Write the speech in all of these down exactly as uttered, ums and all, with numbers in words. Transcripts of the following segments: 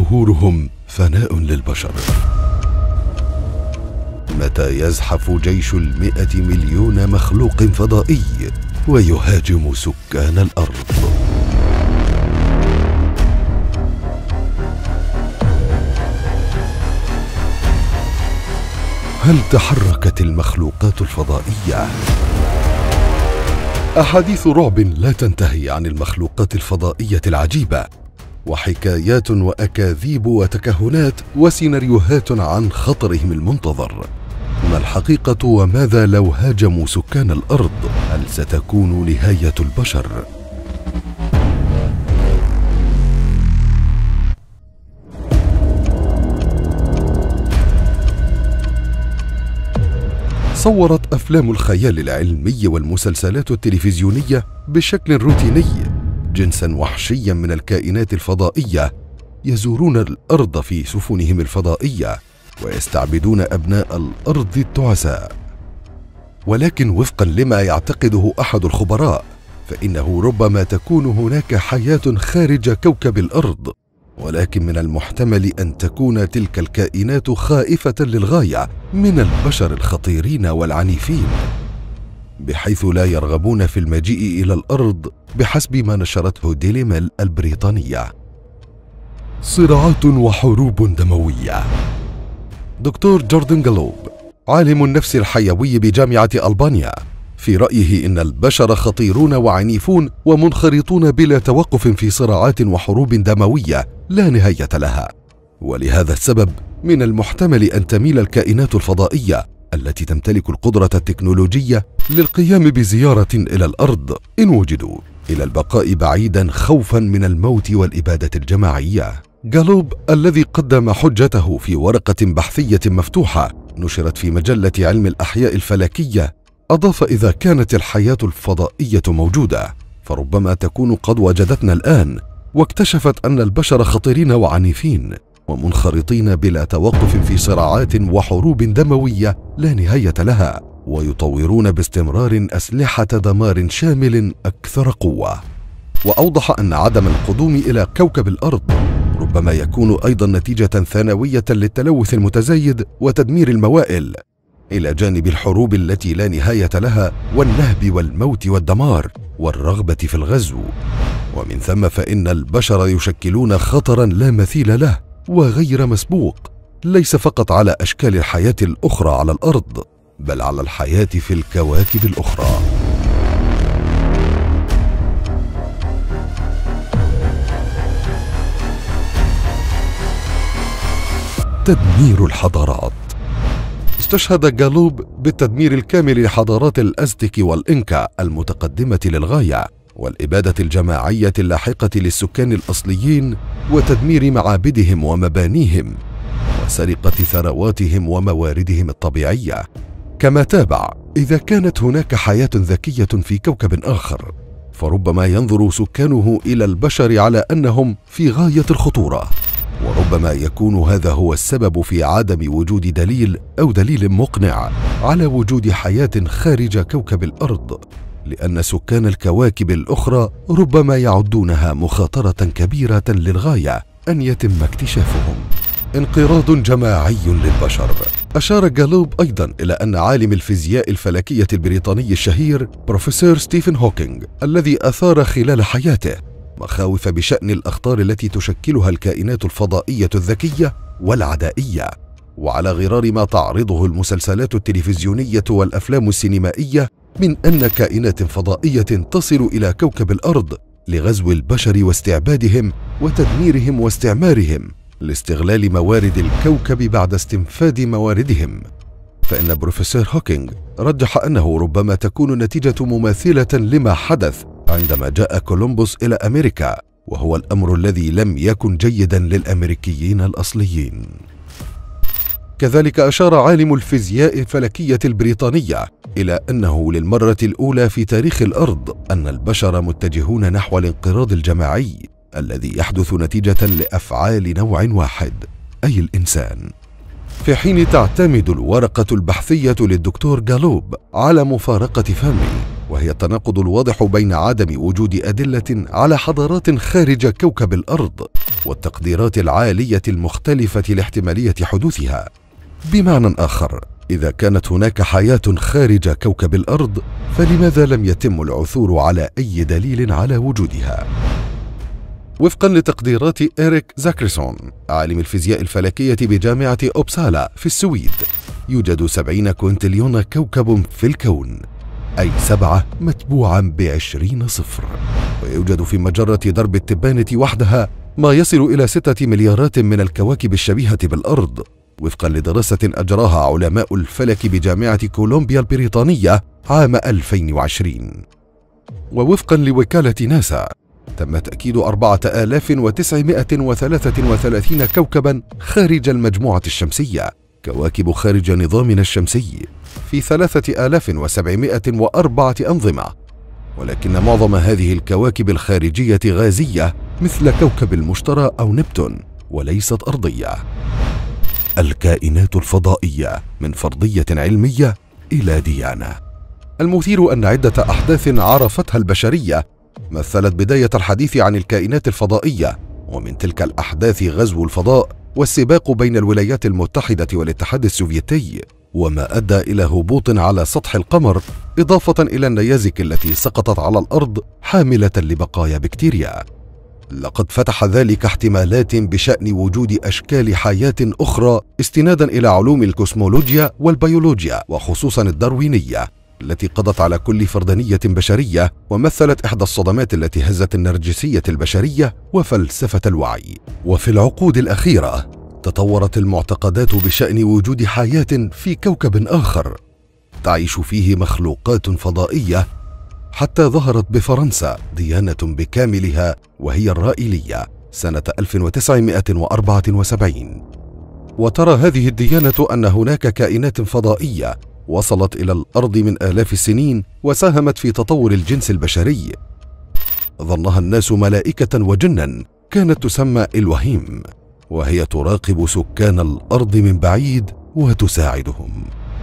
ظهورهم فناء للبشر. متى يزحف جيش المئة مليون مخلوق فضائي ويهاجم سكان الأرض؟ هل تحركت المخلوقات الفضائية؟ أحاديث رعب لا تنتهي عن المخلوقات الفضائية العجيبة، وحكايات وأكاذيب وتكهنات وسيناريوهات عن خطرهم المنتظر. ما الحقيقة وماذا لو هاجموا سكان الأرض؟ هل ستكون نهاية البشر؟ صورت أفلام الخيال العلمي والمسلسلات التلفزيونية بشكل روتيني جنساً وحشياً من الكائنات الفضائية يزورون الأرض في سفنهم الفضائية ويستعبدون أبناء الأرض التعساء. ولكن وفقاً لما يعتقده أحد الخبراء، فإنه ربما تكون هناك حياة خارج كوكب الأرض، ولكن من المحتمل أن تكون تلك الكائنات خائفة للغاية من البشر الخطيرين والعنيفين، بحيث لا يرغبون في المجيء إلى الأرض بحسب ما نشرته ديلي ميل البريطانية. صراعات وحروب دموية. دكتور جوردن جالوب، عالم النفس الحيوي بجامعة ألبانيا، في رأيه إن البشر خطيرون وعنيفون ومنخرطون بلا توقف في صراعات وحروب دموية لا نهاية لها، ولهذا السبب من المحتمل أن تميل الكائنات الفضائية التي تمتلك القدرة التكنولوجية للقيام بزيارة إلى الأرض إن وجدوا، إلى البقاء بعيدا خوفا من الموت والإبادة الجماعية. جالوب الذي قدم حجته في ورقة بحثية مفتوحة نشرت في مجلة علم الأحياء الفلكية، أضاف: إذا كانت الحياة الفضائية موجودة فربما تكون قد وجدتنا الآن واكتشفت أن البشر خطيرين وعنيفين ومنخرطين بلا توقف في صراعات وحروب دموية لا نهاية لها، ويطورون باستمرار أسلحة دمار شامل أكثر قوة. وأوضح أن عدم القدوم إلى كوكب الأرض ربما يكون أيضا نتيجة ثانوية للتلوث المتزايد وتدمير الموائل، إلى جانب الحروب التي لا نهاية لها والنهب والموت والدمار والرغبة في الغزو. ومن ثم فإن البشر يشكلون خطرا لا مثيل له وغير مسبوق، ليس فقط على أشكال الحياة الأخرى على الأرض، بل على الحياة في الكواكب الأخرى. تدمير الحضارات. استشهد جالوب بالتدمير الكامل لحضارات الأزتك والإنكا المتقدمة للغاية، والإبادة الجماعية اللاحقة للسكان الأصليين، وتدمير معابدهم ومبانيهم، وسرقة ثرواتهم ومواردهم الطبيعية. كما تابع: إذا كانت هناك حياة ذكية في كوكب آخر فربما ينظر سكانه إلى البشر على أنهم في غاية الخطورة، وربما يكون هذا هو السبب في عدم وجود دليل أو دليل مقنع على وجود حياة خارج كوكب الأرض، لأن سكان الكواكب الأخرى ربما يعدونها مخاطرة كبيرة للغاية أن يتم اكتشافهم. انقراض جماعي للبشر. أشار جالوب أيضا إلى أن عالم الفيزياء الفلكية البريطاني الشهير بروفيسور ستيفن هوكينج، الذي أثار خلال حياته مخاوف بشأن الأخطار التي تشكلها الكائنات الفضائية الذكية والعدائية، وعلى غرار ما تعرضه المسلسلات التلفزيونية والأفلام السينمائية من أن كائنات فضائية تصل إلى كوكب الأرض لغزو البشر واستعبادهم وتدميرهم واستعمارهم لاستغلال موارد الكوكب بعد استنفاد مواردهم. فإن بروفيسور هوكينج رجح أنه ربما تكون نتيجة مماثلة لما حدث عندما جاء كولومبوس إلى أمريكا، وهو الأمر الذي لم يكن جيدا للأمريكيين الأصليين. كذلك أشار عالم الفيزياء الفلكية البريطانية إلى أنه للمرة الأولى في تاريخ الأرض أن البشر متجهون نحو الانقراض الجماعي الذي يحدث نتيجة لأفعال نوع واحد، أي الإنسان. في حين تعتمد الورقة البحثية للدكتور جالوب على مفارقة فامي وهي التناقض الواضح بين عدم وجود أدلة على حضارات خارج كوكب الأرض والتقديرات العالية المختلفة لاحتمالية حدوثها. بمعنى آخر، إذا كانت هناك حياة خارج كوكب الأرض، فلماذا لم يتم العثور على أي دليل على وجودها؟ وفقاً لتقديرات إريك زاكرسون عالم الفيزياء الفلكية بجامعة أوبسالا في السويد، يوجد سبعين كوينتليون كوكب في الكون، أي سبعة متبوعاً بعشرين صفر. ويوجد في مجرة درب التبانة وحدها ما يصل إلى ستة مليارات من الكواكب الشبيهة بالأرض، وفقاً لدراسة أجراها علماء الفلك بجامعة كولومبيا البريطانية عام ألفين وعشرين. ووفقاً لوكالة ناسا، تم تأكيد أربعة آلاف وتسعمائة وثلاثة وثلاثين كوكباً خارج المجموعة الشمسية، كواكب خارج نظامنا الشمسي، في ثلاثة آلاف وسبعمائة وأربعة أنظمة، ولكن معظم هذه الكواكب الخارجية غازية مثل كوكب المشتري أو نبتون، وليست أرضية. الكائنات الفضائية من فرضية علمية إلى ديانة. المثير أن عدة أحداث عرفتها البشرية مثلت بداية الحديث عن الكائنات الفضائية، ومن تلك الأحداث غزو الفضاء والسباق بين الولايات المتحدة والاتحاد السوفيتي، وما أدى إلى هبوط على سطح القمر، إضافة إلى النيازك التي سقطت على الأرض حاملة لبقايا بكتيريا. لقد فتح ذلك احتمالات بشأن وجود أشكال حياة أخرى استنادا إلى علوم الكوسمولوجيا والبيولوجيا، وخصوصا الداروينية التي قضت على كل فردانية بشرية، ومثلت إحدى الصدمات التي هزت النرجسية البشرية وفلسفة الوعي. وفي العقود الأخيرة تطورت المعتقدات بشأن وجود حياة في كوكب آخر تعيش فيه مخلوقات فضائية، حتى ظهرت بفرنسا ديانة بكاملها وهي الرائيلية سنة ألف وتسعمائة وأربعة وسبعين. وترى هذه الديانة أن هناك كائنات فضائية وصلت إلى الأرض من آلاف السنين وساهمت في تطور الجنس البشري. ظنها الناس ملائكة وجنا كانت تسمى الوهيم، وهي تراقب سكان الأرض من بعيد وتساعدهم.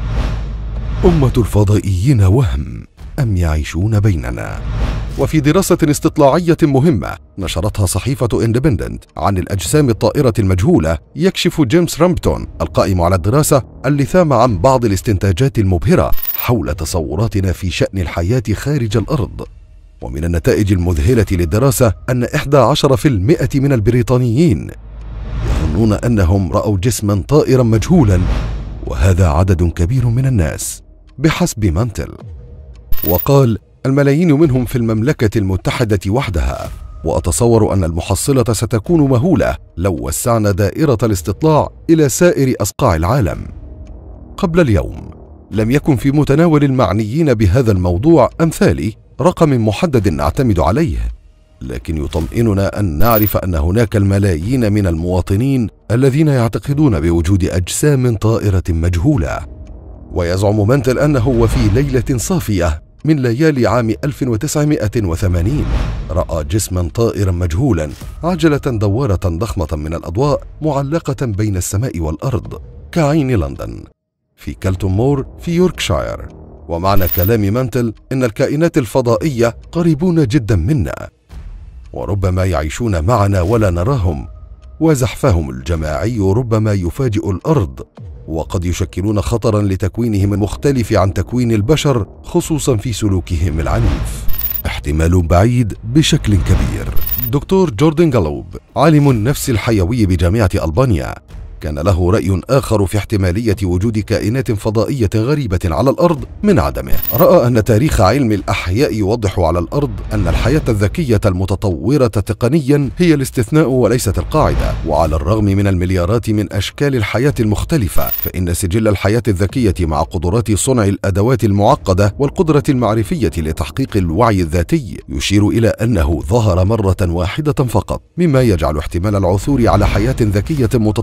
أمة الفضائيين وهم أم يعيشون بيننا؟ وفي دراسة استطلاعية مهمة نشرتها صحيفة إندبندنت عن الأجسام الطائرة المجهولة، يكشف جيمس رامبتون القائم على الدراسة اللثام عن بعض الاستنتاجات المبهرة حول تصوراتنا في شأن الحياة خارج الأرض. ومن النتائج المذهلة للدراسة أن إحدى عشر في المئة من البريطانيين يظنون أنهم رأوا جسما طائرا مجهولا، وهذا عدد كبير من الناس بحسب مانتل. وقال: الملايين منهم في المملكة المتحدة وحدها، وأتصور أن المحصلة ستكون مهولة لو وسعنا دائرة الاستطلاع إلى سائر أصقاع العالم. قبل اليوم لم يكن في متناول المعنيين بهذا الموضوع أمثالي رقم محدد نعتمد عليه، لكن يطمئننا أن نعرف أن هناك الملايين من المواطنين الذين يعتقدون بوجود أجسام طائرة مجهولة. ويزعم مانتل أنه وفي ليلة صافية من ليالي عام ألف وتسعمائة وثمانين رأى جسما طائرا مجهولا، عجلة دوارة ضخمة من الأضواء معلقة بين السماء والأرض كعين لندن في كالتون مور في يوركشاير. ومعنى كلام مانتل إن الكائنات الفضائية قريبون جدا منا، وربما يعيشون معنا ولا نراهم، وزحفهم الجماعي ربما يفاجئ الأرض، وقد يشكلون خطرا لتكوينهم المختلف عن تكوين البشر، خصوصا في سلوكهم العنيف. احتمال بعيد بشكل كبير. دكتور جوردن جالوب عالم النفس الحيوي بجامعة ألبانيا كان له رأي آخر في احتمالية وجود كائنات فضائية غريبة على الأرض من عدمه. رأى أن تاريخ علم الأحياء يوضح على الأرض أن الحياة الذكية المتطورة تقنيا هي الاستثناء وليست القاعدة، وعلى الرغم من المليارات من أشكال الحياة المختلفة، فإن سجل الحياة الذكية مع قدرات صنع الأدوات المعقدة والقدرة المعرفية لتحقيق الوعي الذاتي يشير إلى أنه ظهر مرة واحدة فقط، مما يجعل احتمال العثور على حياة ذكية متطورة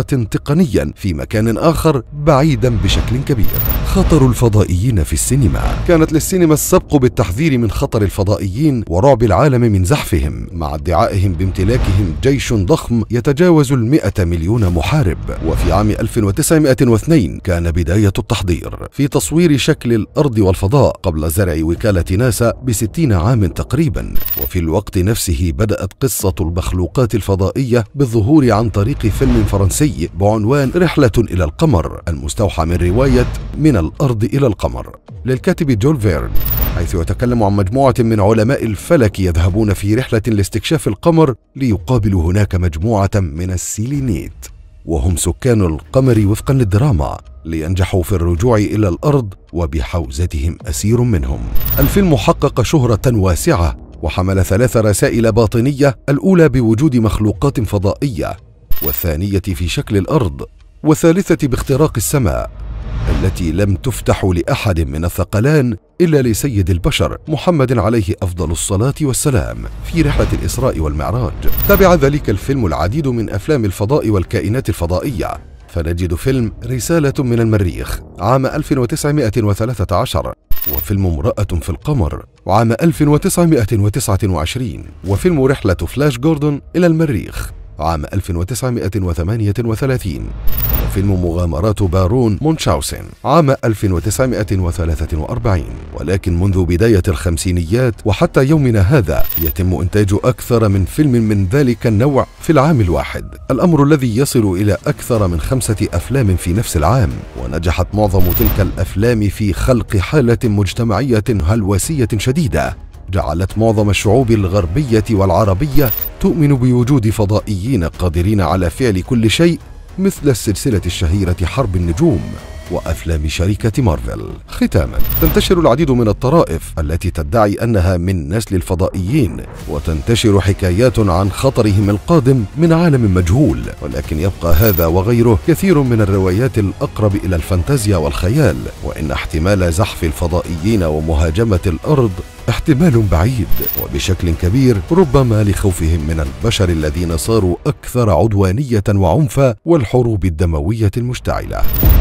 تقنيا في مكان آخر بعيدا بشكل كبير. خطر الفضائيين في السينما. كانت للسينما السبق بالتحذير من خطر الفضائيين ورعب العالم من زحفهم، مع ادعائهم بامتلاكهم جيش ضخم يتجاوز المئة مليون محارب. وفي عام ألف وتسعمائة واثنين كان بداية التحضير في تصوير شكل الأرض والفضاء قبل زرع وكالة ناسا بستين عام تقريبا. وفي الوقت نفسه بدأت قصة المخلوقات الفضائية بالظهور عن طريق فيلم فرنسي بعنوان رحلة إلى القمر، المستوحى من رواية من الأرض إلى القمر للكاتب جول فيرن، حيث يتكلم عن مجموعة من علماء الفلك يذهبون في رحلة لاستكشاف القمر ليقابلوا هناك مجموعة من السيلينيت، وهم سكان القمر وفقا للدراما، لينجحوا في الرجوع إلى الأرض وبحوزتهم أسير منهم. الفيلم حقق شهرة واسعة وحمل ثلاث رسائل باطنية: الأولى بوجود مخلوقات فضائية، والثانية في شكل الأرض، والثالثة باختراق السماء التي لم تفتح لأحد من الثقلان إلا لسيد البشر محمد عليه أفضل الصلاة والسلام في رحلة الإسراء والمعراج. تبع ذلك الفيلم العديد من أفلام الفضاء والكائنات الفضائية، فنجد فيلم رسالة من المريخ عام ألف وتسعمائة وثلاثة عشر، وفيلم امرأة في القمر عام ألف وتسعمائة وتسعة وعشرين، وفيلم رحلة فلاش جوردون إلى المريخ عام ألف وتسعمائة وثمانية وثلاثين، وفيلم مغامرات بارون مونشاوسن عام ألف وتسعمائة وثلاثة وأربعين. ولكن منذ بداية الخمسينيات وحتى يومنا هذا يتم إنتاج أكثر من فيلم من ذلك النوع في العام الواحد، الأمر الذي يصل إلى أكثر من خمسة أفلام في نفس العام. ونجحت معظم تلك الأفلام في خلق حالة مجتمعية هلوسية شديدة جعلت معظم الشعوب الغربية والعربية تؤمن بوجود فضائيين قادرين على فعل كل شيء، مثل السلسلة الشهيرة حرب النجوم وأفلام شركة مارفل. ختاما، تنتشر العديد من الطرائف التي تدعي أنها من نسل الفضائيين، وتنتشر حكايات عن خطرهم القادم من عالم مجهول، ولكن يبقى هذا وغيره كثير من الروايات الأقرب إلى الفانتازيا والخيال، وإن احتمال زحف الفضائيين ومهاجمة الأرض احتمال بعيد، وبشكل كبير ربما لخوفهم من البشر الذين صاروا أكثر عدوانية وعنفا والحروب الدموية المشتعلة.